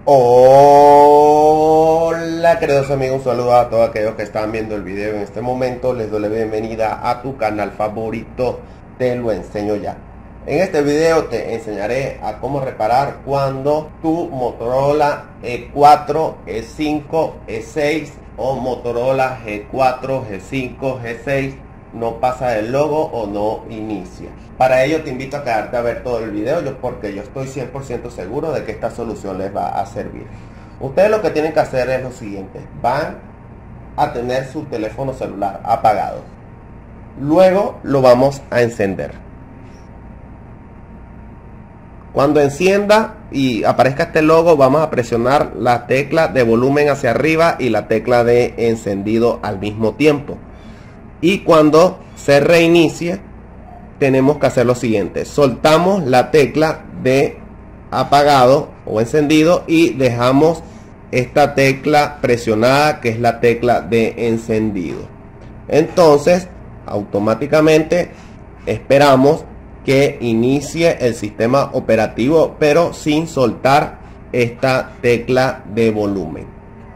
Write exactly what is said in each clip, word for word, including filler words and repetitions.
Hola queridos amigos, un saludo a todos aquellos que están viendo el video en este momento. Les doy la bienvenida a tu canal favorito, Te Lo Enseño Ya. En este video te enseñaré a cómo reparar cuando tu Motorola E cuatro, E cinco, E seis o Motorola G cuatro, G cinco, G seis no pasa el logo o no inicia. Para ello te invito a quedarte a ver todo el video, yo, porque yo estoy cien por ciento seguro de que esta solución les va a servir. Ustedes lo que tienen que hacer es lo siguiente: van a tener su teléfono celular apagado, luego lo vamos a encender. Cuando encienda y aparezca este logo, vamos a presionar la tecla de volumen hacia arriba y la tecla de encendido al mismo tiempo. Y cuando se reinicie, tenemos que hacer lo siguiente: soltamos la tecla de apagado o encendido y dejamos esta tecla presionada, que es la tecla de encendido. Entonces automáticamente esperamos que inicie el sistema operativo, pero sin soltar esta tecla de volumen.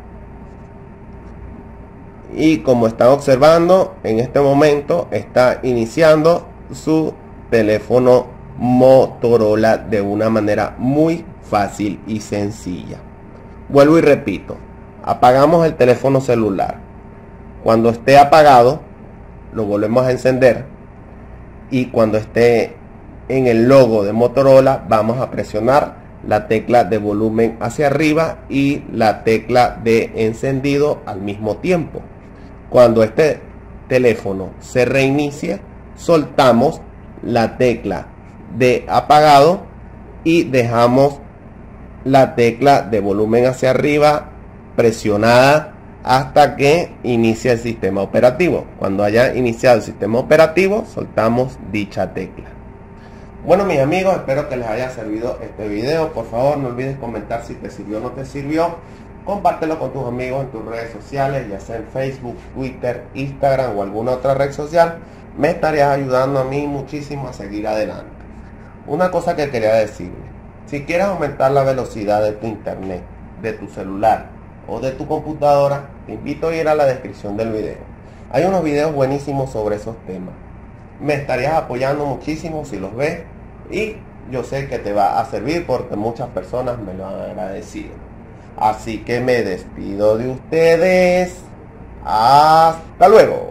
Y como están observando, en este momento está iniciando su teléfono Motorola de una manera muy fácil y sencilla. Vuelvo y repito: apagamos el teléfono celular. Cuando esté apagado, lo volvemos a encender. Y cuando esté en el logo de Motorola, vamos a presionar la tecla de volumen hacia arriba y la tecla de encendido al mismo tiempo. Cuando este teléfono se reinicie, soltamos la tecla de apagado y dejamos la tecla de volumen hacia arriba presionada hasta que inicie el sistema operativo. Cuando haya iniciado el sistema operativo, soltamos dicha tecla. Bueno, mis amigos, espero que les haya servido este video. Por favor, no olvides comentar si te sirvió o no te sirvió. Compártelo con tus amigos en tus redes sociales, ya sea en Facebook, Twitter, Instagram o alguna otra red social. Me estarías ayudando a mí muchísimo a seguir adelante. Una cosa que quería decirle: si quieres aumentar la velocidad de tu internet, de tu celular o de tu computadora, te invito a ir a la descripción del video. Hay unos videos buenísimos sobre esos temas. Me estarías apoyando muchísimo si los ves, y yo sé que te va a servir porque muchas personas me lo han agradecido. Así que me despido de ustedes. Hasta luego.